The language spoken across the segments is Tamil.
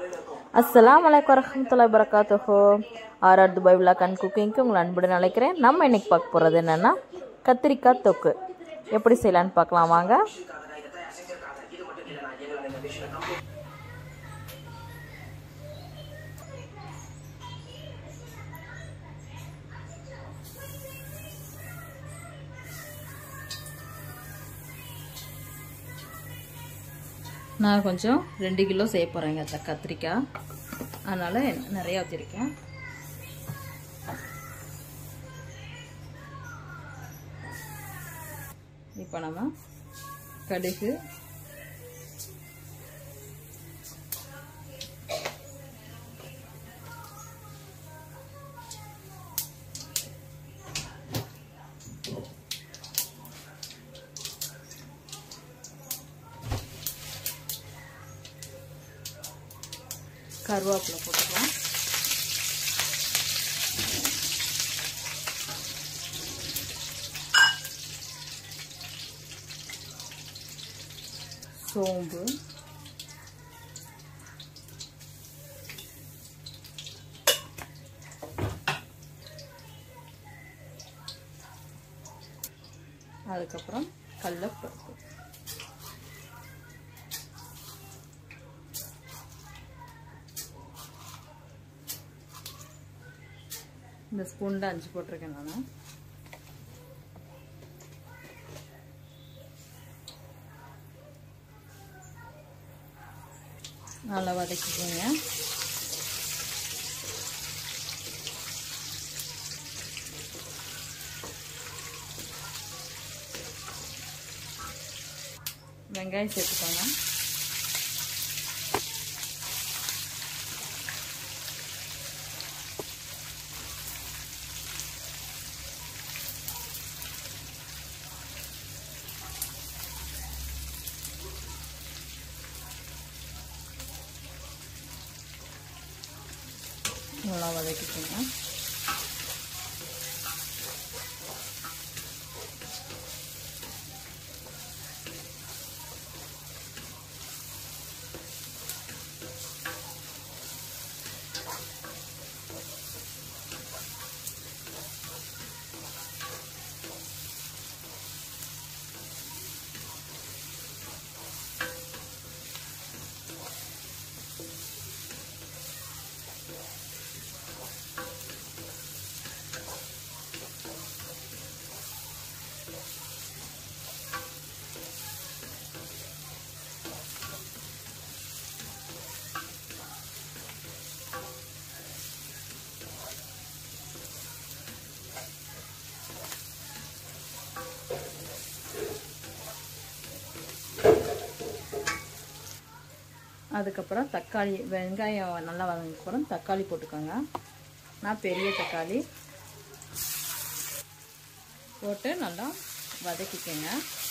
அஸ்ஸலாமு அலைக்கும் வரஹ்மத்துல்லாஹி வபரகாத்துஹு. ஆர்ஆர் துபாய் விலாக் அண்ட் குக்கிங்க்கு உங்களை அன்புடன் அழைக்கிறேன். நம்ம இன்னைக்கு பார்க்க போகிறது என்னென்னா கத்திரிக்காய் தொக்கு எப்படி செய்யலான்னு பார்க்கலாம் வாங்க. நான் கொஞ்சம் 2 கிலோ செய்ய போகிறேங்க கத்திரிக்காய், அதனால் நிறையா வச்சுருக்கேன். இப்போ நம்ம கடுகு, கருவேப்பிலை போட்டுக்கலாம். சோம்பு, அதுக்கப்புறம் கடலைப்பருப்பு, இந்த ஸ்பூன்ல 5 போட்டிருக்கேன் நான். நல்லா வதக்கிக்கோங்க. வெங்காயம் சேர்த்துக்கோங்க. நல்லா வதக்கிக்கோங்க. அதுக்கப்புறம் தக்காளி, வெங்காயம் நல்லா வதங்கினதுக்கப்புறம் தக்காளி போட்டுக்கோங்க. நான் பெரிய தக்காளி போட்டு நல்லா வதக்கிக்கோங்க.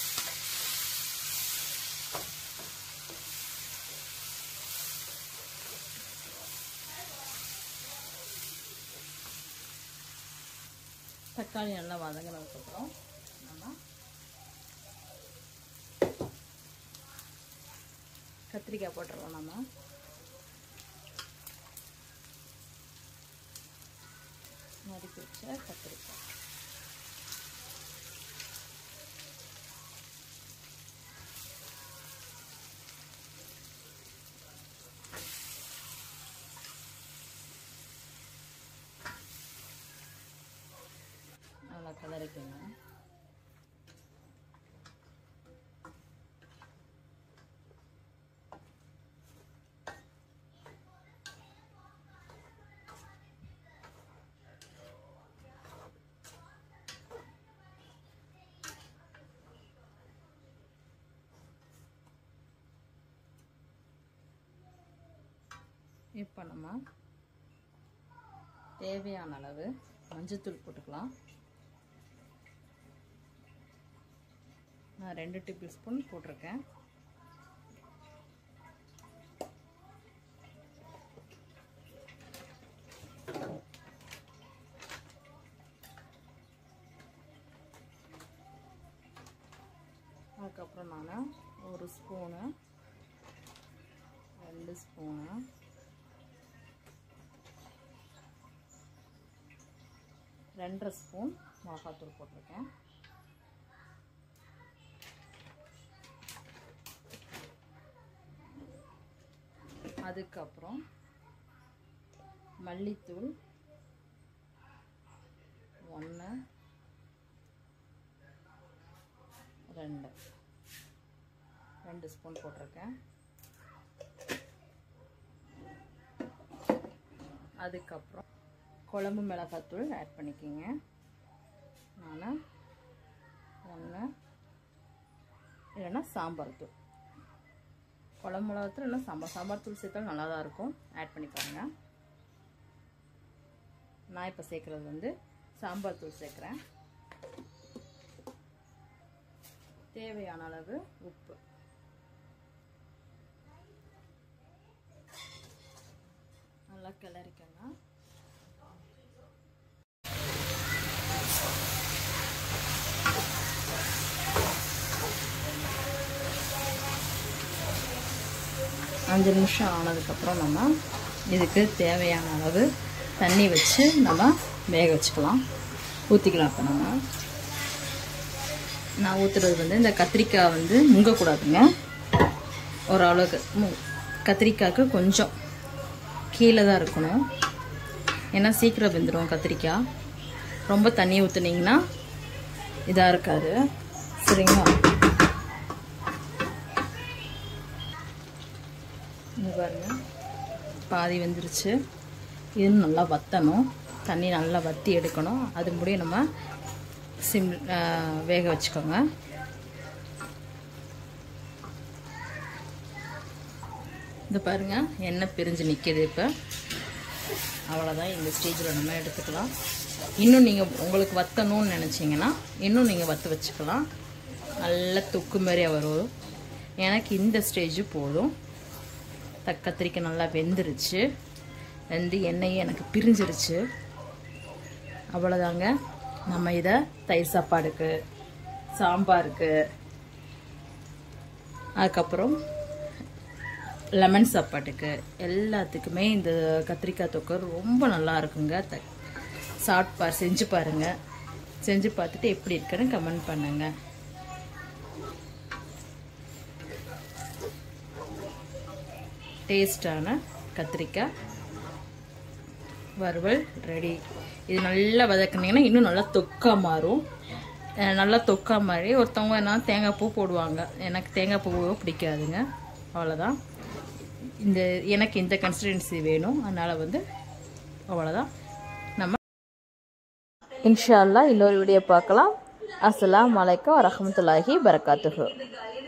தக்காளி நல்லா வதங்கினதுக்கப்புறம் நம்ம கத்திரிக்காய் போட்டுருவோம். நம்ம நறுக்கி வச்ச கத்திரிக்காய் நல்லா கலரிக்கோங்க. இப்போ நம்ம தேவையான அளவு மஞ்சள்தூள் போட்டுக்கலாம். நான் 2 டேபிள் ஸ்பூன் போட்டிருக்கேன். அதுக்கப்புறம் நான் 1 ஸ்பூனு, 2 ஸ்பூனு 2.5 ஸ்பூன் மிளகாத்தூள் போட்டிருக்கேன். அதுக்கப்புறம் மல்லித்தூள் 1 2 ஸ்பூன் போட்டிருக்கேன். அதுக்கப்புறம் குழம்பு மிளகாத்தூள் ஆட் பண்ணிக்கிங்க. நான் 1 இல்லைன்னா சாம்பார் தூள், குழம்பு மிளகாத்தூள் இல்லை சாம்பார் தூள் சேர்த்தாலும் நல்லா தான் இருக்கும். ஆட் பண்ணி பாருங்கள். நான் இப்போ சேர்க்குறது வந்து சாம்பார் தூள் சேர்க்குறேன். தேவையான அளவு உப்பு. நல்லா கிளறிக்கங்க. அஞ்சு நிமிஷம் ஆனதுக்கப்புறம் நம்ம இதுக்கு தேவையான அளவு தண்ணி வச்சு நம்ம வேக வச்சுக்கலாம், ஊற்றிக்கலாம். இப்போ நான் ஊற்றுறது வந்து இந்த கத்திரிக்காய் வந்து முங்கக்கூடாதுங்க. ஓரளவுக்கு கத்திரிக்காய்க்கு கொஞ்சம் கீழே தான் இருக்கணும், ஏன்னா சீக்கிரம் வெந்துடும் கத்திரிக்காய். ரொம்ப தண்ணி ஊற்றுனீங்கன்னா இதாக இருக்காது, சரிங்களா? இங்கே பாருங்க, பாதி வெந்துருச்சு. இது நல்லா வற்றணும், தண்ணி நல்லா வற்றி எடுக்கணும். அது முடிய நம்ம வேக வச்சுக்கோங்க. இது பாருங்க, எண்ணெய் பிரிஞ்சு நிற்கிது. இப்போ அவ்வளோதான். இந்த ஸ்டேஜில் நம்ம எடுத்துக்கலாம். இன்னும் நீங்கள் உங்களுக்கு வற்றணும்னு நினச்சிங்கன்னா இன்னும் நீங்கள் வற்ற வச்சுக்கலாம். நல்ல தொக்கு மாதிரியாக வரும். எனக்கு இந்த ஸ்டேஜ் போதும். கத்திரிக்காய் நல்லா வெந்துருச்சு, வெந்து எண்ணெயை எனக்கு பிரிஞ்சிருச்சு. அவ்வளோதாங்க. நம்ம இதை தயிர் சாப்பாடுக்கு, சாம்பாருக்கு, அதுக்கப்புறம் லெமன் சாப்பாட்டுக்கு எல்லாத்துக்குமே இந்த கத்திரிக்காய் தொக்கு ரொம்ப நல்லா இருக்குங்க. செஞ்சு பாருங்கள். செஞ்சு பார்த்துட்டு எப்படி இருக்குன்னு கமெண்ட் பண்ணுங்க. டேஸ்டான கத்திரிக்காய் வறுவல் ரெடி. இது நல்லா வதக்குனீங்கன்னா இன்னும் நல்லா தொக்கா மாறும். நல்லா தொக்கா மாதிரி ஒருத்தவங்க என்ன தேங்காய் பூ போடுவாங்க. எனக்கு தேங்காய் பூ பிடிக்காதுங்க. அவ்வளோதான். எனக்கு இந்த கன்சிஸ்டன்சி வேணும், அதனால் வந்து அவ்வளோதான். நம்ம இன்ஷா அல்லாஹ் இன்னொரு வீடியோ பார்க்கலாம். அஸ்ஸலாமு அலைக்கும் வரஹ்மத்துல்லாஹி பரக்காத்துஹு.